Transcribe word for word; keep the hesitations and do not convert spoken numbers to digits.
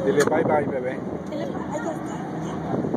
Dile bye bye, bebé. Dile, ay, ya está.